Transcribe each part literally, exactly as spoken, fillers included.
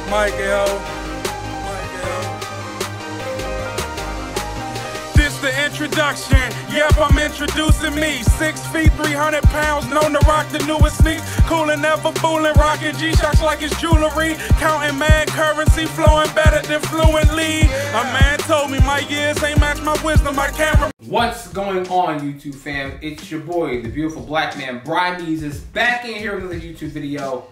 Michael. This the introduction. Yep, I'm introducing me. Six feet, three hundred pounds, known to rock the newest sneaks. Coolin', never fooling, rocking G-Shocks like it's jewelry. Counting mad currency, flowing better than fluently. A man told me my years ain't match my wisdom, my camera. What's going on, YouTube fam? It's your boy, the beautiful black man, Brian is back in here with another YouTube video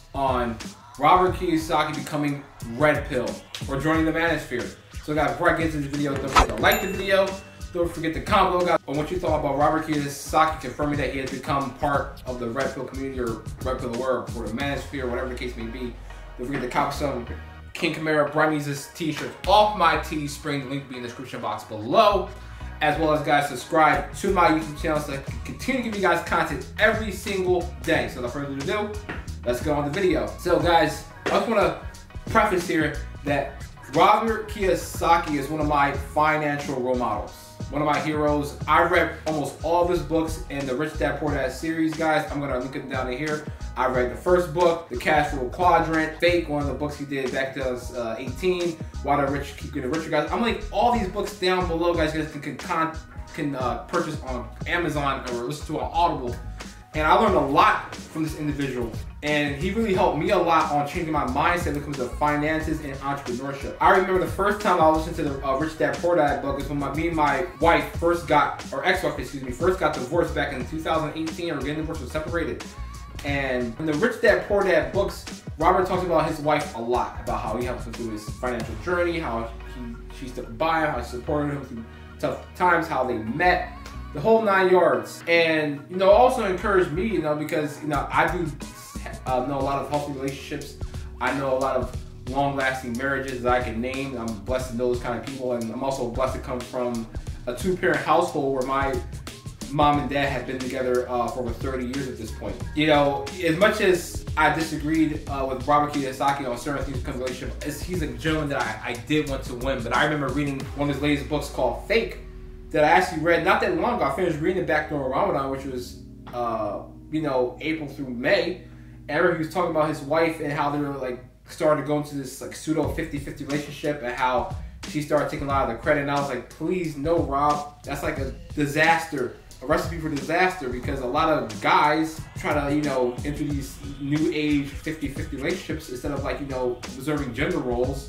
on Robert Kiyosaki becoming red pill or joining the manosphere. So guys, before I get into the video, don't forget to like the video. Don't forget to comment below, guys, on what you thought about Robert Kiyosaki confirming that he has become part of the red pill community or red pill world or the manosphere, whatever the case may be. Don't forget to copy some King Kamara Brian t-shirts off my Teespring. The link will be in the description box below. As well as, guys, subscribe to my YouTube channel so I can continue to give you guys content every single day. So without further ado, let's go on the video. So guys, I just want to preface here that Robert Kiyosaki is one of my financial role models. One of my heroes. I read almost all of his books in the Rich Dad Poor Dad series, guys. I'm gonna link it down in here. I read the first book, The Cash Flow Quadrant, Fake, one of the books he did back in two thousand eighteen, Why the Rich Keep Getting Richer, guys. I'm gonna link all these books down below, guys. You guys can, can, can uh, purchase on Amazon or listen to on Audible. And I learned a lot from this individual. And he really helped me a lot on changing my mindset when it comes to finances and entrepreneurship. I remember the first time I listened to the uh, Rich Dad Poor Dad book is when my, me and my wife first got, or ex-wife, excuse me, first got divorced back in two thousand eighteen, or getting divorced, or separated. And in the Rich Dad Poor Dad books, Robert talks about his wife a lot, about how he helps him through his financial journey, how he, she stood by him, how she supported him through tough times, how they met, the whole nine yards. And, you know, also encouraged me, you know, because, you know, I do uh, know a lot of healthy relationships. I know a lot of long-lasting marriages that I can name. I'm blessed to know those kind of people. And I'm also blessed to come from a two-parent household where my mom and dad have been together uh, for over thirty years at this point. You know, as much as I disagreed uh, with Robert Kiyosaki on certain things because of relationship, he's a gentleman that I, I did want to win. But I remember reading one of his latest books called Fake that I actually read not that long ago. I finished reading it back during Ramadan, which was, uh, you know, April through May. And I remember he was talking about his wife and how they were like started to go into this like pseudo fifty fifty relationship and how she started taking a lot of the credit. And I was like, please no, Rob, that's like a disaster. A recipe for disaster, because a lot of guys try to, you know, enter these new age fifty fifty relationships instead of like, you know, observing gender roles,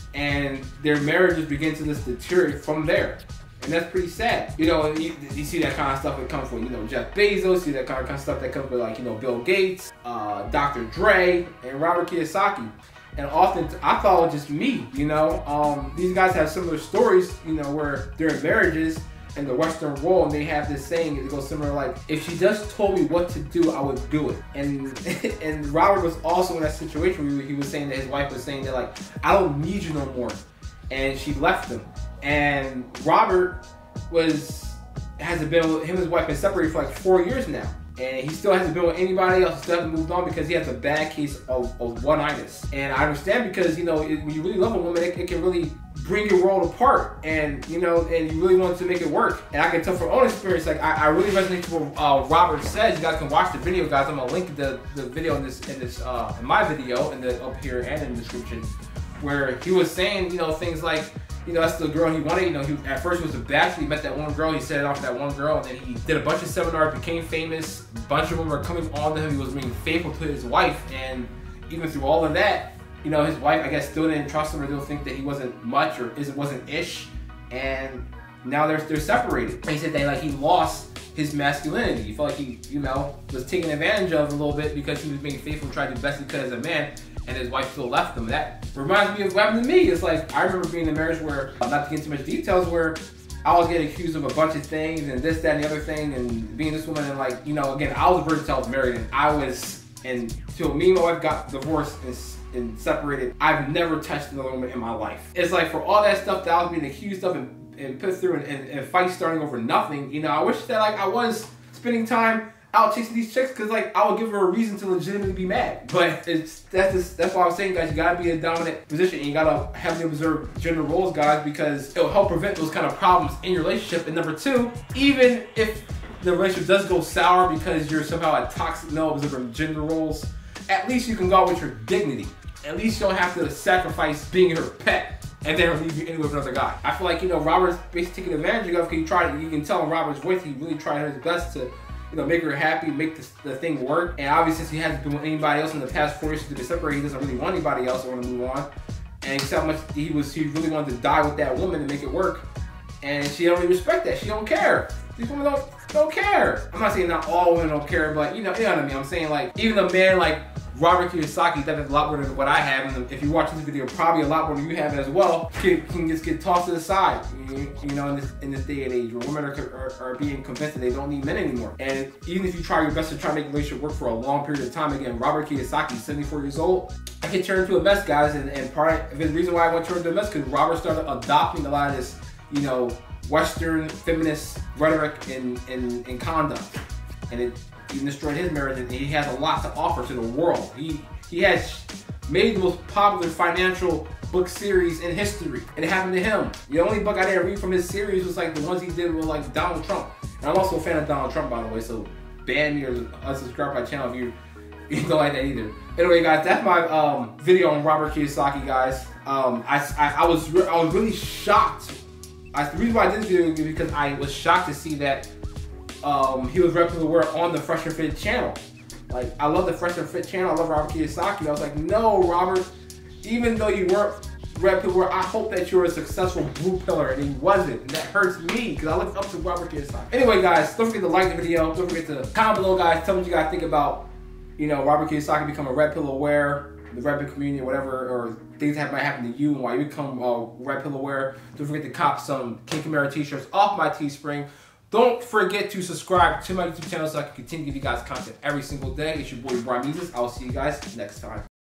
and their marriages begin to just deteriorate from there. And that's pretty sad. You know, you, you see that kind of stuff that comes from, you know, Jeff Bezos, see that kind of, kind of stuff that comes with like, you know, Bill Gates, uh, Doctor Dre, and Robert Kiyosaki. And often, I thought it was just me, you know. Um, these guys have similar stories, you know, where they're in marriages in the Western world, and they have this saying, it goes similar like, if she just told me what to do, I would do it. And and Robert was also in that situation where he was saying that his wife was saying that like, I don't need you no more. And she left him. And Robert was, hasn't been with, him and his wife been separated for like four years now. And he still hasn't been with anybody else, still hasn't moved on because he has a bad case of, of one-itis. And I understand, because, you know, it, when you really love a woman, it, it can really bring your world apart, and, you know, and you really want to make it work. And I can tell from own experience, like, I, I really resonate with what uh, Robert says. You guys can watch the video, guys. I'm gonna link the, the video in this, in this, uh, in my video, in the, up here and in the description, where he was saying, you know, things like, you know, that's the girl he wanted. You know, he at first was a bachelor. He met that one girl. He set it off with that one girl, and then he did a bunch of seminars, became famous. A bunch of them were coming on to him. He was being faithful to his wife, and even through all of that, you know, his wife, I guess, still didn't trust him or didn't think that he wasn't much or isn't wasn't ish, and now they're they're separated. And he said that like he lost his masculinity. He felt like he, you know, was taken advantage of a little bit because he was being faithful, trying to do the best he could as a man, and his wife still left him. That reminds me of what happened to me. It's like, I remember being in a marriage where, not to get into too much details, where I was getting accused of a bunch of things and this, that, and the other thing, and being this woman, and like, you know, again, I was a virgin until I was married, and I was, and till me and my wife got divorced and, and separated, I've never touched another woman in my life. It's like, for all that stuff that I was being accused of and, and put through, and, and, and fights starting over nothing, you know, I wish that like I was spending time out chasing these chicks, because like I would give her a reason to legitimately be mad. But it's that's just, that's why I was saying, guys, you gotta be in a dominant position, and you gotta heavily observe gender roles, guys, because it'll help prevent those kind of problems in your relationship. And number two, even if the relationship does go sour because you're somehow a toxic no observing gender roles, at least you can go out with your dignity. at least you don't have to sacrifice being her pet and then leave you anyway with another guy. I feel like, you know, Robert's basically taking advantage of, because he tried, you can tell in Robert's voice, he really tried his best to, you know, make her happy, make this, the thing work. And obviously, since he hasn't been with anybody else in the past four years since they separated, he doesn't really want anybody else or want to move on. And he said how much he was, he really wanted to die with that woman to make it work. And she don't really respect that. She don't care. These women don't don't care. I'm not saying not all women don't care, but you know, you know what I mean. I'm saying like even a man like Robert Kiyosaki, that is a lot more than what I have. And if you watch this video, probably a lot more than you have as well. Can, can just get tossed to the side. You, you know, in this in this day and age, where women are, are are being convinced that they don't need men anymore. And even if you try your best to try to make a relationship work for a long period of time, again, Robert Kiyosaki, seventy-four years old, I can turn into a mess, guys. And, and part of the reason why I went to turn into a mess because Robert started adopting a lot of this, you know, Western feminist rhetoric and, and, and conduct, and it even destroyed his marriage. And he has a lot to offer to the world. He he has made the most popular financial book series in history. It happened to him. The only book I didn't read from his series was like the ones he did with like Donald Trump. And I'm also a fan of Donald Trump, by the way. So ban me or unsubscribe my channel if you you don't like that either. Anyway, guys, that's my um, video on Robert Kiyosaki, guys. Um, I, I I was re I was really shocked. I, the reason why I did this video is because I was shocked to see that um, he was repping the word on the Fresh and Fit channel. Like, I love the Fresh and Fit channel. I love Robert Kiyosaki. I was like, no, Robert, even though you weren't repping the word, I hope that you're a successful blue pillar, and he wasn't. And that hurts me because I look up to Robert Kiyosaki. Anyway, guys, don't forget to like the video. Don't forget to comment below, guys. Tell me what you guys think about, you know, Robert Kiyosaki become a red pill aware, the red pill community, or whatever, or things that might happen to you and why you become uh, red pill aware. Don't forget to cop some King Kamara t-shirts off my Teespring. Don't forget to subscribe to my YouTube channel so I can continue to give you guys content every single day. It's your boy Brian Meezus. I'll see you guys next time.